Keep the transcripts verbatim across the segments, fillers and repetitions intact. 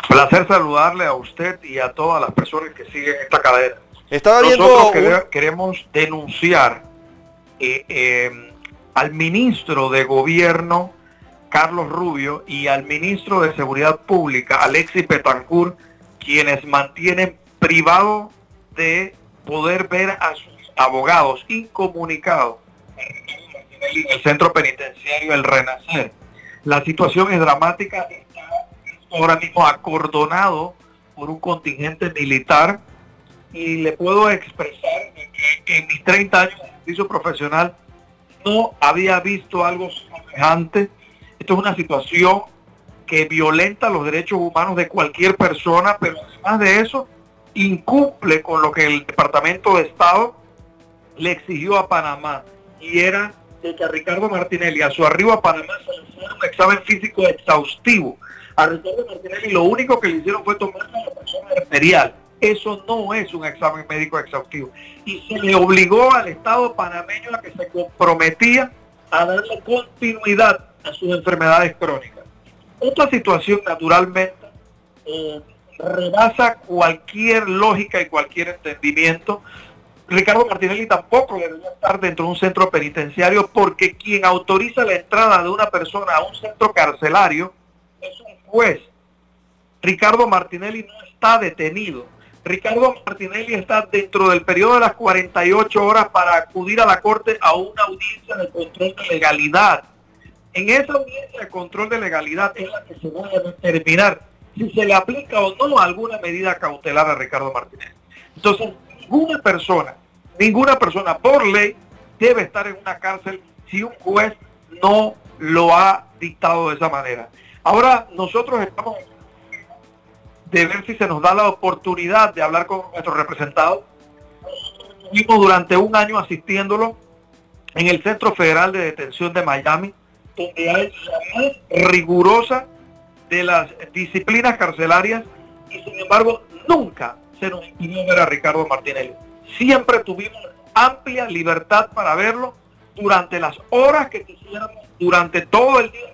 Placer saludarle a usted y a todas las personas que siguen esta cadena. Estaba Nosotros viendo... quere- queremos denunciar eh, eh, al ministro de Gobierno, Carlos Rubio, y al ministro de Seguridad Pública, Alexis Betancourt, quienes mantienen privado de poder ver a sus abogados incomunicados en el centro penitenciario El Renacer. La situación es dramática, está ahora mismo acordonado por un contingente militar, y le puedo expresar que en mis treinta años de servicio profesional no había visto algo semejante. Esto es una situación que violenta los derechos humanos de cualquier persona, pero además de eso incumple con lo que el Departamento de Estado le exigió a Panamá, y era de que a Ricardo Martinelli, a su arribo a Panamá, se le hiciera un examen físico exhaustivo. A Ricardo Martinelli lo único que le hicieron fue tomarle la presión arterial. Eso no es un examen médico exhaustivo. Y se le obligó al Estado panameño a que se comprometía a darle continuidad a sus enfermedades crónicas. Esta situación, naturalmente, eh, rebasa cualquier lógica y cualquier entendimiento. Ricardo Martinelli tampoco debería estar dentro de un centro penitenciario, porque quien autoriza la entrada de una persona a un centro carcelario es un juez. Ricardo Martinelli no está detenido. Ricardo Martinelli está dentro del periodo de las cuarenta y ocho horas para acudir a la corte a una audiencia de control de legalidad. En esa audiencia de control de legalidad es la que se va a determinar si se le aplica o no alguna medida cautelar a Ricardo Martinelli. Entonces, ninguna persona, ninguna persona por ley debe estar en una cárcel si un juez no lo ha dictado de esa manera. Ahora nosotros estamos de ver si se nos da la oportunidad de hablar con nuestros representados. Estuvimos durante un año asistiéndolo en el Centro Federal de Detención de Miami, donde hay la más rigurosa de las disciplinas carcelarias, y sin embargo nunca se nos impidió ver a Ricardo Martinelli. Siempre tuvimos amplia libertad para verlo durante las horas que quisiéramos, durante todo el día.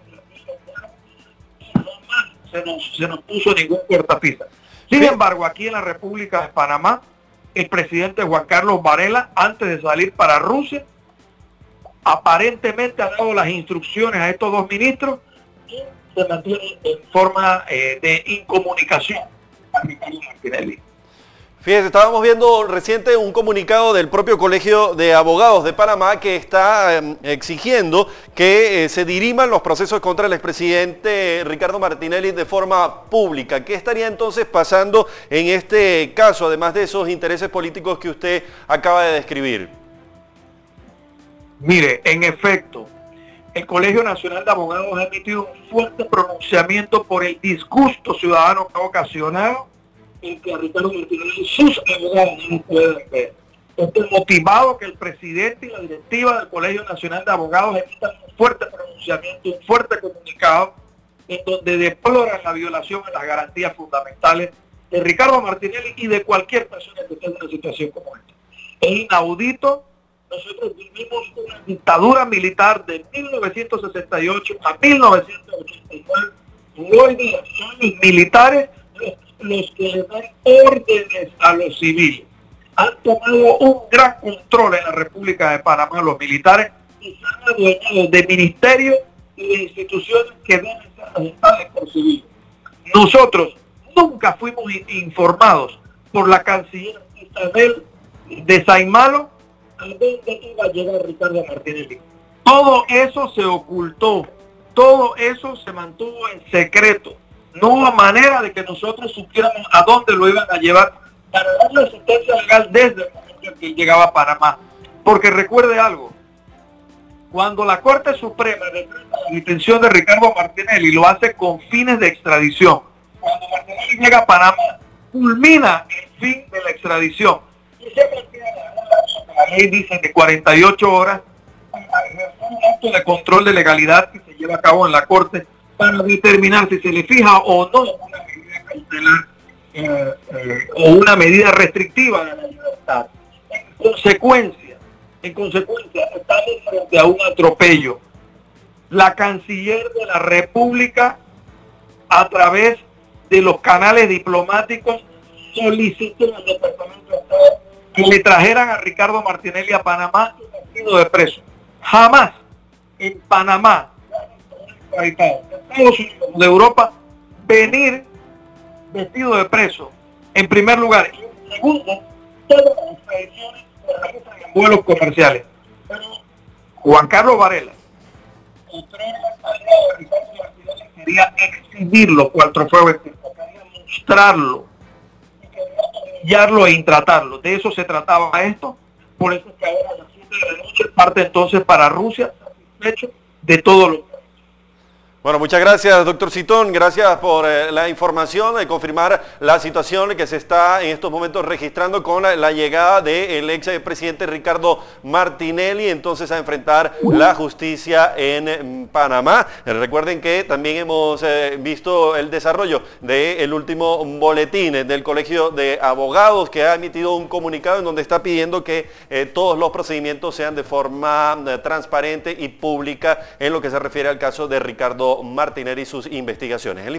Se nos, se nos puso ningún cortapisa. Sin Sí. embargo, aquí en la República de Panamá, el presidente Juan Carlos Varela, antes de salir para Rusia, aparentemente ha dado las instrucciones a estos dos ministros y se mantiene en forma eh, de incomunicación a Ricardo Martinelli. Fíjese, estábamos viendo reciente un comunicado del propio Colegio de Abogados de Panamá que está eh, exigiendo que eh, se diriman los procesos contra el expresidente Ricardo Martinelli de forma pública. ¿Qué estaría entonces pasando en este caso, además de esos intereses políticos que usted acaba de describir? Mire, en efecto, el Colegio Nacional de Abogados ha emitido un fuerte pronunciamiento por el disgusto ciudadano que ha ocasionado en que a Ricardo Martinelli sus abogados no pueden ver. Esto es motivado que el presidente y la directiva del Colegio Nacional de Abogados emitan un fuerte pronunciamiento, un fuerte comunicado, en donde deploran la violación a las garantías fundamentales de Ricardo Martinelli y de cualquier persona que esté en una situación como esta. Es inaudito. Nosotros vivimos una dictadura militar de mil novecientos sesenta y ocho a mil novecientos ochenta y nueve, y hoy día son los militares los, los que le dan órdenes a los civiles. Han tomado un gran control en la República de Panamá los militares, y se han adueñado de ministerios y de instituciones que deben ser registradas por civiles. Nosotros nunca fuimos informados por la canciller Isabel de Saimalo a dónde iba a llegar Ricardo Martinelli. Todo eso se ocultó, todo eso se mantuvo en secreto. No hubo manera de que nosotros supiéramos a dónde lo iban a llevar para darle asistencia legal desde el momento en que llegaba a Panamá. Porque recuerde algo, cuando la Corte Suprema decreta la detención de Ricardo Martinelli, lo hace con fines de extradición. Cuando Martinelli llega a Panamá, culmina el fin de la extradición. Y se mantiene la ley, dice, de cuarenta y ocho horas para ejercer un acto de control de legalidad que se lleva a cabo en la Corte para determinar si se le fija o no una medida cautelar eh, eh, o una medida restrictiva de la libertad. En consecuencia, en consecuencia, estamos frente a un atropello. La canciller de la República, a través de los canales diplomáticos solicitó al Departamento de Estado que le trajeran a Ricardo Martinelli a Panamá vestido de preso. Jamás en Panamá, en Estados Unidos, de Europa, venir vestido de preso, en primer lugar. Y en segundo, todas las extradiciones se realizan en vuelos comerciales. Pero Juan Carlos Varela, quería exhibirlo cual trofeo, quería mostrarlo, quería e intratarlo. De eso se trataba esto. Por eso es que ahora a las siete de la noche parte entonces para Rusia, satisfecho de todo lo. Bueno, muchas gracias, doctor Citón. Gracias por eh, la información, de confirmar la situación que se está en estos momentos registrando con la, la llegada del ex presidente Ricardo Martinelli, entonces a enfrentar la justicia en, en Panamá. Eh, recuerden que también hemos eh, visto el desarrollo del último boletín del Colegio de Abogados, que ha emitido un comunicado en donde está pidiendo que eh, todos los procedimientos sean de forma eh, transparente y pública en lo que se refiere al caso de Ricardo Martinelli y sus investigaciones.